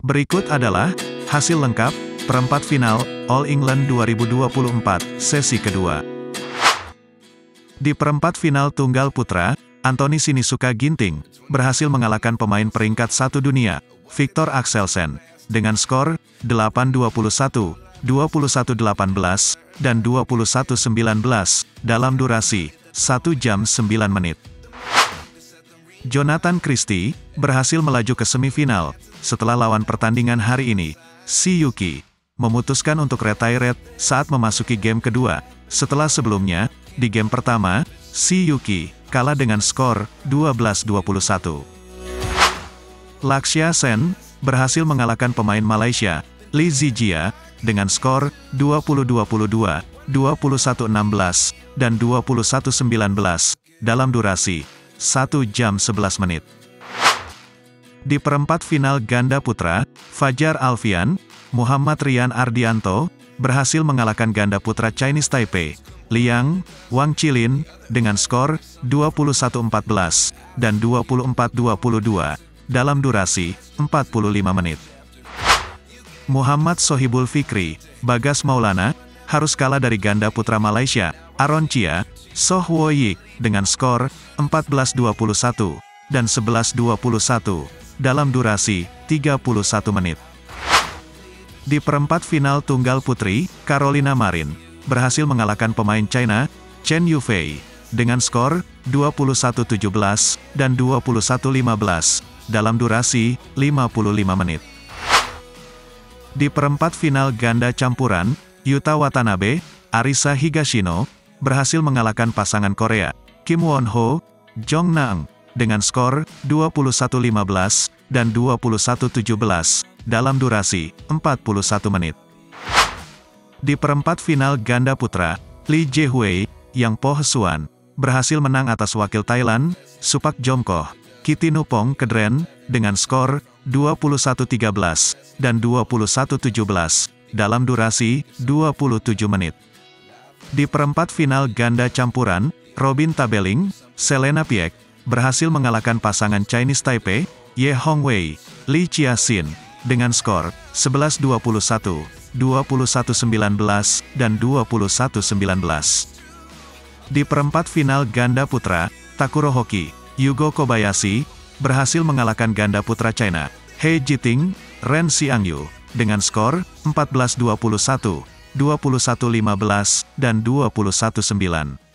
Berikut adalah hasil lengkap perempat final All England 2024 sesi kedua. Di perempat final tunggal putra, Anthony Sinisuka Ginting berhasil mengalahkan pemain peringkat 1 dunia, Viktor Axelsen, dengan skor 8-21, 21-18, dan 21-19 dalam durasi 1 jam 9 menit. Jonathan Christie berhasil melaju ke semifinal setelah lawan pertandingan hari ini, Si Yuki, memutuskan untuk retired saat memasuki game kedua, setelah sebelumnya, di game pertama, Si Yuki kalah dengan skor 12-21. Lakshya Sen berhasil mengalahkan pemain Malaysia, Lee Zijia, dengan skor 20-22, 21-16, dan 21-19, dalam durasi 1 jam 11 menit. Di perempat final ganda putra, Fajar Alfian, Muhammad Rian Ardianto, berhasil mengalahkan ganda putra Chinese Taipei, Liang Wang Chilin, dengan skor 21-14, dan 24-22, dalam durasi 45 menit. Muhammad Sohibul Fikri, Bagas Maulana, harus kalah dari ganda putra Malaysia, Aaron Chia, Soh Woyik, dengan skor 14-21, dan 11-21, dalam durasi 31 menit. Di perempat final tunggal putri, Carolina Marin berhasil mengalahkan pemain China, Chen Yufei, dengan skor 21-17, dan 21-15, dalam durasi 55 menit. Di perempat final ganda campuran, Yuta Watanabe, Arisa Higashino, berhasil mengalahkan pasangan Korea, Kim Won-ho, Jong Na-eun, dengan skor 21-15, dan 21-17, dalam durasi 41 menit. Di perempat final ganda putra, Lee Jae-hui, Yang Po Hsuan, berhasil menang atas wakil Thailand, Supak Jomkoh, Kitinupong Kedren, dengan skor 21-13, dan 21-17, dalam durasi 27 menit. Di perempat final ganda campuran, Robin Tabeling, Selena Piek, berhasil mengalahkan pasangan Chinese Taipei, Ye Hongwei, Lee Chia-sin, dengan skor 11-21, 21-19, dan 21-19. Di perempat final ganda putra, Takuro Hoki, Yugo Kobayashi, berhasil mengalahkan ganda putra China, He Jiting, Ren Xiangyu, dengan skor 14-21, 21-15, dan 21-9.